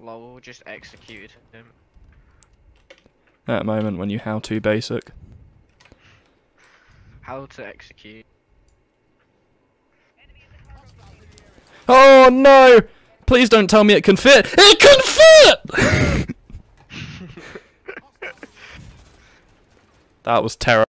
Lol, just executed him. That moment when you how to basic. How to execute. Oh no! Please don't tell me it can fit! It can fit! That was terrible.